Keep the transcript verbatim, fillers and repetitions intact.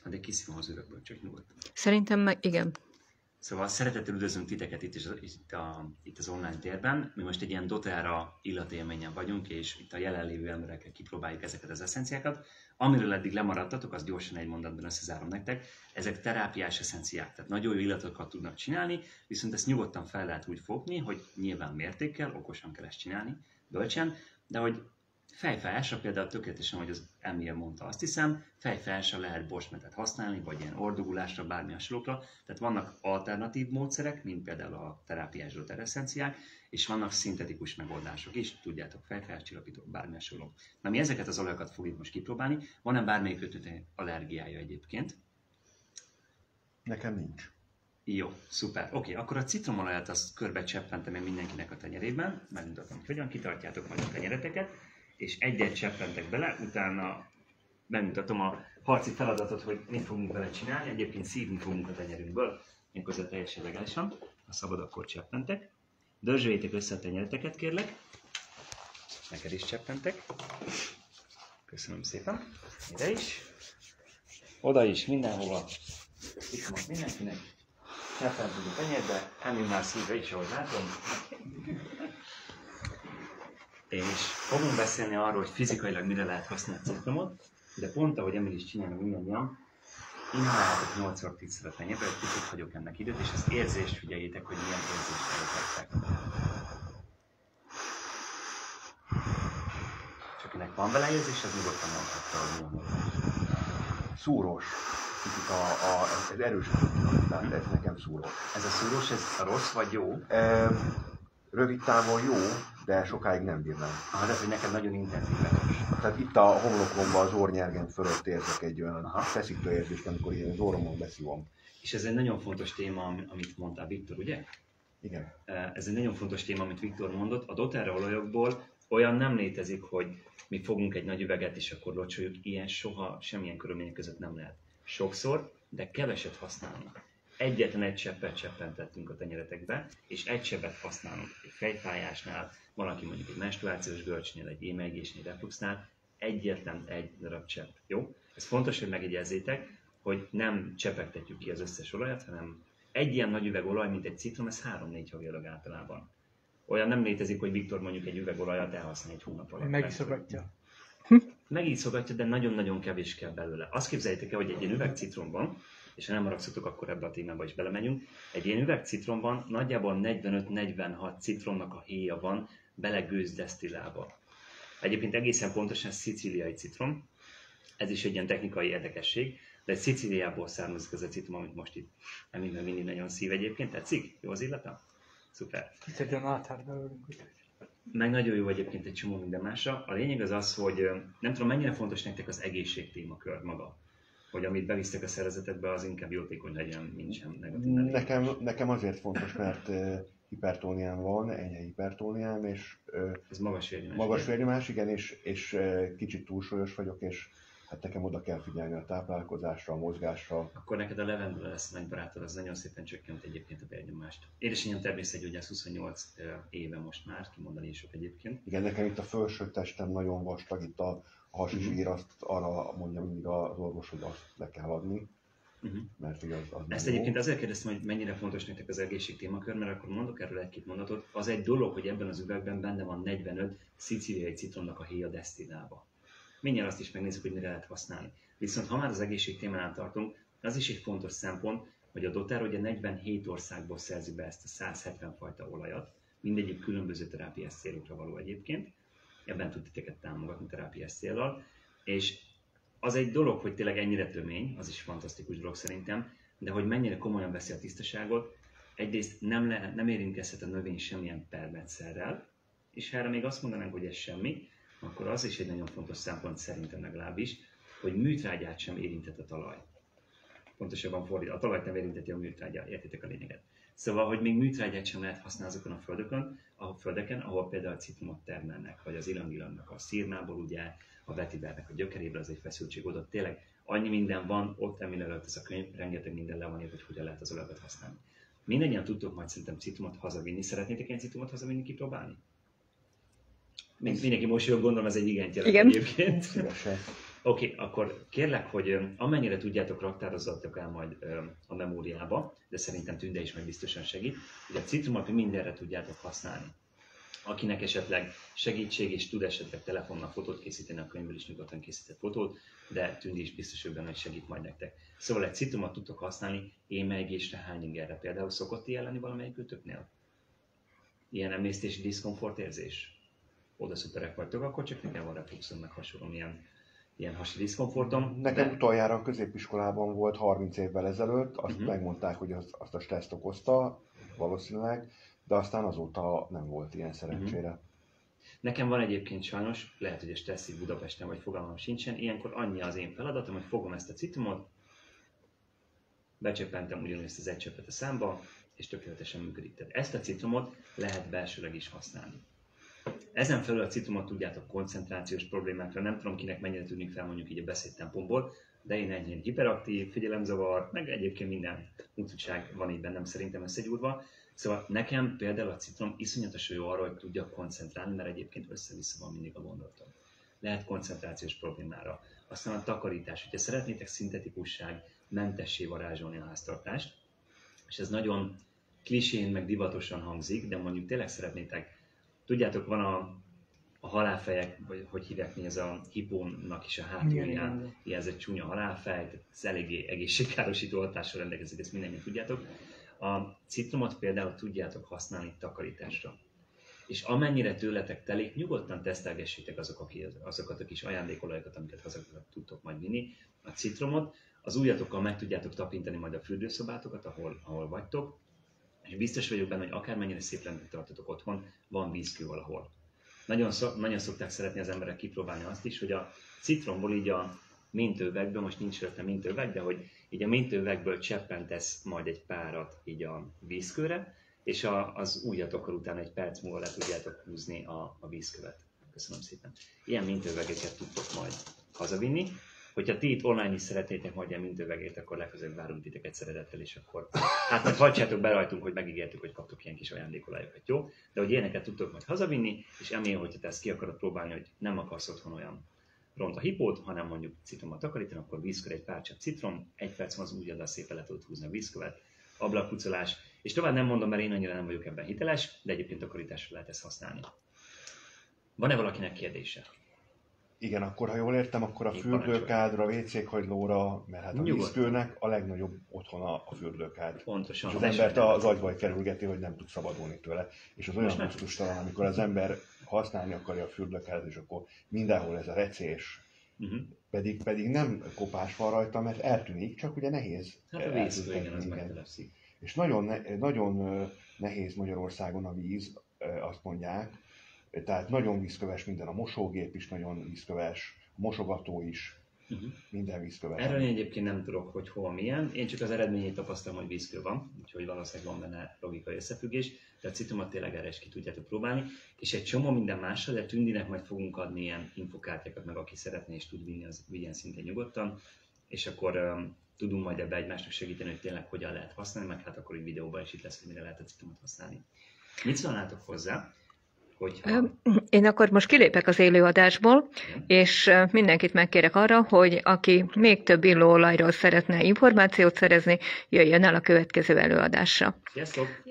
De kiszívom az üvegből, csak nyugodtan. Szerintem meg igen. Szóval szeretettel üdvözlünk titeket itt, is, itt, a, itt az online térben. Mi most egy ilyen doTERRA illatélményen vagyunk, és itt a jelenlévő emberekkel kipróbáljuk ezeket az eszenciákat. Amiről eddig lemaradtatok, azt gyorsan egy mondatban összezárom nektek. Ezek terápiás eszenciák, tehát nagyon jó illatokat tudnak csinálni, viszont ezt nyugodtan fel lehet úgy fogni, hogy nyilván mértékkel, okosan kell ezt csinálni, bölcsen, de hogy fejfájásra például tökéletesen, hogy az Emil mondta, azt hiszem, fejfájásra lehet borstmetet használni, vagy ilyen ordugulásra, bármi hasonlókra. Tehát vannak alternatív módszerek, mint például a terápiás doTERRA eszenciák, és vannak szintetikus megoldások is, tudjátok, fejfájás, csillapító, bármi hasonló. Na mi ezeket az olajokat fogjuk most kipróbálni. Van-e bármelyik ötletek allergiája egyébként? Nekem nincs. Jó, szuper. Oké, akkor a citromolajat azt körbe cseppentem én mindenkinek a tenyerében, megmutatom, hogy hogyan kitartjátok majd a tenyereteket, és egyet cseppentek bele, utána bemutatom a harci feladatot, hogy mit fogunk vele csinálni. Egyébként szívni fogunk a tenyerünkből, méghozzá teljesen legálisan. Ha szabad, akkor cseppentek. Dörzsöljétek össze a tenyereteket, kérlek. Neked is cseppentek. Köszönöm szépen. Ide is. Oda is, mindenhova. Itt most mindenkinek. Cseppentünk a tenyerbe. Emil már szívve is, ahogy látom. És fogunk beszélni arról, hogy fizikailag mire lehet használni a citromot, de pont ahogy Emil is csinálja mindannyian, inhaláljátok nyolcszor tízszer a tenyérbe, egy kicsit hagyok ennek időt, és az érzést figyeljétek, hogy milyen érzést elvetettek. És akinek van vele érzés, az nyugodtan mondhatta, hogy milyen érzés. Szúrós. Kicsit a, a, ez erős, tehát ez nekem szúrós. Ez a szúrós, ez a rossz vagy jó? E, rövid távon jó, de sokáig nem bírnám. Ah, de hogy neked nagyon intenzív erős. Tehát itt a homlokomban, az orrnyergem fölött érzek egy olyan feszítő érzést, amikor ilyen az orromon beszívom. És ez egy nagyon fontos téma, amit mondtál, Viktor, ugye? Igen. Ez egy nagyon fontos téma, amit Viktor mondott. A doTERRA olajokból olyan nem létezik, hogy mi fogunk egy nagy üveget, és akkor locsoljuk. Ilyen soha, semmilyen körülmények között nem lehet. Sokszor, de keveset használunk. Egyetlen egy cseppet cseppentettünk a tenyeretekbe, és egy cseppet használunk egy fejfájásnál, valaki mondjuk egy menstruációs görcsnél, egy émelygésnél, refluxnál, egyetlen egy darab csepp. Jó? Ez fontos, hogy megjegyezzétek, hogy nem csepegtetjük ki az összes olajat, hanem egy ilyen nagy üveg olaj, mint egy citrom, ez három-négy havilag általában. Olyan nem létezik, hogy Viktor mondjuk egy üveg olajat elhasznál egy hónap alatt. Megiszogatja. Megítszogatja, de nagyon-nagyon kevés kell belőle. Azt képzeljétek el, hogy egy ilyen üveg citromban, és ha nem haragszotok, akkor ebbe a témába is belemegyünk. Egy ilyen üveg citromban nagyjából negyvenöt-negyvenhat citromnak a héja van belegőzdesztillába. Egyébként egészen pontosan szicíliai citrom, ez is egy ilyen technikai érdekesség, de Szicíliából származik ez a citrom, amit most itt Emilben mindig nagyon szív egyébként. Tetszik? Jó az illata? Szuper. Kicsit áthárt belőlünk, úgyhogy. Meg nagyon jó egyébként egy csomó minden másra. A lényeg az az, hogy nem tudom, mennyire fontos nektek az egészség témakör maga. Hogy amit bevisztek a szervezetekbe, az inkább jótékony legyen, mint sem negatív. Nekem, nekem azért fontos, mert uh, hipertóniám van, enyhe hipertóniám, és uh, ez magas vérnyomás. Magas vérnyomás, igen, és, és uh, kicsit túlsúlyos vagyok, és hát nekem oda kell figyelni a táplálkozásra, a mozgásra. Akkor neked a levendula lesz nagy barátod, az nagyon szépen csökkent egyébként a vérnyomást. Édesanyám természetgyógyász huszonnyolc éve most már, kimondani is sok egyébként. Igen, nekem itt a felső testem nagyon vastag, itt a hasi zsír, azt arra mondja mindig az orvos, hogy azt le kell adni. Uh-huh. Mert az, az Ezt egyébként jó. Azért kérdeztem, hogy mennyire fontos nektek az egészség témakör, mert akkor mondok erről egy-két mondatot. Az egy dolog, hogy ebben az üvegben benne van negyvenöt szicíliai citromnak a héja desztillába. Mindjárt azt is megnézzük, hogy mire lehet használni. Viszont ha már az egészség témánál tartunk, az is egy fontos szempont, hogy a doTERRA ugye negyvenhét országból szerzi be ezt a száz hetven fajta olajat, mindegyik különböző terápiás célokra való egyébként. Ebben tud titeket támogatni terápiás céllal. És az egy dolog, hogy tényleg ennyire tömény, az is fantasztikus dolog szerintem, de hogy mennyire komolyan veszi a tisztaságot, egyrészt nem, le, nem érintkezhet a növény semmilyen permetszerrel, és ha erre még azt mondanánk, hogy ez semmi, akkor az is egy nagyon fontos szempont szerintem legalábbis, hogy műtrágyát sem érintett a talaj. Pontosabban fordít, a talajt nem érinteti a műtrágyát, értitek a lényeget. Szóval, hogy még műtrágyát sem lehet használni azokon a földökön, a földeken, ahol például a citromot termelnek, vagy az ilangilannak a szírnából, ugye, a vetivernek a gyökeréből, az egy feszültség oda. Tényleg annyi minden van, ott Emil előtt ez a könyv, rengeteg minden le van írva, hogy hogyan lehet az olajokat használni. Mindennyian tudtok majd szerintem citromot hazavinni. Szeretnétek ilyen citromot hazavinni, kipróbálni? Mindenki mosolyog, gondolom ez egy igent jelent egyébként. Szívesen. Oké, okay, akkor kérlek, hogy amennyire tudjátok, raktározzatok el majd a memóriába, de szerintem Tünde is meg biztosan segít, hogy a citromot mindenre tudjátok használni. Akinek esetleg segítség és tud esetleg telefonnal fotót készíteni, a könyvből is nyugodtan készített fotót, de Tündi is biztos, hogy benne segít majd nektek. Szóval egy citromot tudtok használni émelygésre, hányingerre. Például szokott ilyen lenni valamelyik kötöknél? Ilyen emésztési diszkomfort érzés? Oda szuperek vagytok, akkor csak nekem van refluxom, meg hasonló ilyen, ilyen hasi diszkomfortom. Nekem de... utoljára a középiskolában volt harminc évvel ezelőtt, azt uh-huh. megmondták, hogy az, azt a stressz okozta, valószínűleg, de aztán azóta nem volt ilyen szerencsére. Uh-huh. Nekem van egyébként sajnos, lehet, hogy a stresszig Budapesten vagy fogalmam sincsen, ilyenkor annyi az én feladatom, hogy fogom ezt a citromot, becsöppentem ugyanezt az egy csöppet a számba, és tökéletesen működik. Tehát ezt a citromot lehet belsőleg is használni. Ezen felül a citromot tudjátok koncentrációs problémákra, nem tudom kinek mennyire tűnik fel mondjuk így a beszédtempomból, de én enyhén hiperaktív, figyelemzavar, meg egyébként minden mutatság van így bennem szerintem összegyúrva. Szóval nekem például a citrom iszonyatosan jó arra, hogy tudjak koncentrálni, mert egyébként össze-vissza van mindig a gondolatom. Lehet koncentrációs problémára. Aztán a takarítás, hogyha szeretnétek szintetikusság mentessé varázsolni a háztartást, és ez nagyon klisén, meg divatosan hangzik, de mondjuk tényleg szeretnétek, tudjátok, van a, a halálfejek, vagy hogy hívják mi, ez a hipónak is a hátulján, ilyen ez egy csúnya halálfej, ez eléggé egészségkárosító hatással rendelkezik, ezt mindenki tudjátok. A citromot például tudjátok használni takarításra. És amennyire tőletek telik, nyugodtan tesztelgessétek azok, azokat a kis ajándékolajokat, amiket haza tudtok majd vinni. A citromot, az ujjatokkal meg tudjátok tapintani majd a fürdőszobátokat, ahol, ahol vagytok, és biztos vagyok benne, hogy akármennyire szép rendben tartotok otthon, van vízkő valahol. Nagyon, szok, nagyon szokták szeretni az emberek kipróbálni azt is, hogy a citromból így a mintővegből, most nincs rögtön mintőveg, de hogy így a mintővegből cseppentesz majd egy párat így a vízkőre, és a, az ujjatokkal után egy perc múlva le tudjátok húzni a, a vízkövet. Köszönöm szépen. Ilyen mintővegeket tudtok majd hazavinni. Hogyha ti itt online is szeretnétek majd ilyen mintővegét, akkor legközelebb várunk titeket szeretettel, és akkor hát majd hagyjátok be rajtunk, hogy megígértük, hogy kaptok ilyen kis ajándékolajokat, jó? De hogy ilyeneket tudtok majd hazavinni, és emlél, hogyha te ezt ki akarod próbálni, hogy nem akarsz otthon olyan ront a hipót, hanem mondjuk citrommal takarítani, akkor vízkör egy pár csepp citrom, egy perc az ujjaddal szépen le tudod húzni a vízkövet, ablakpucolás, és tovább nem mondom, mert én annyira nem vagyok ebben hiteles, de egyébként takarításra lehet ezt használni. Van-e valakinek kérdése? Igen, akkor ha jól értem, akkor a fürdőkádra, vé cé-kagylóra, mert hát a vízkőnek a legnagyobb otthona a fürdőkád. Pontosan. És az embert az agyvaj kerülgeti, hogy nem tud szabadulni tőle. És az olyan gusztustalan, amikor az ember használni akarja a fürdőkádat, és akkor mindenhol ez a recés, uh-huh. pedig, pedig nem kopás van rajta, mert eltűnik, csak ugye nehéz. Hát a vízkő, igen, az megtelepszik. És nagyon, ne, nagyon nehéz Magyarországon a víz, azt mondják. Tehát nagyon vízköves minden, a mosógép is nagyon vízköves, a mosogató is, uh-huh. minden vízköves. Erről én egyébként nem tudok, hogy hol milyen, én csak az eredményét tapasztalom, hogy vízkő van, úgyhogy valószínűleg van benne logikai összefüggés, de a citromot tényleg erre is ki tudjátok próbálni, és egy csomó minden mással, de Tündinek majd fogunk adni ilyen infokártyákat, meg aki szeretné és tud vinni, az vigyen szintén nyugodtan, és akkor um, tudunk majd ebbe egymásnak segíteni, hogy tényleg hogyan lehet használni, meg hát akkor egy videóban is itt lesz, hogy mire lehet a citromot használni. Mit szólnátok hozzá? Hogyha... Én akkor most kilépek az élőadásból, és mindenkit megkérek arra, hogy aki még több illóolajról szeretne információt szerezni, jöjjön el a következő előadásra. Sziasztok!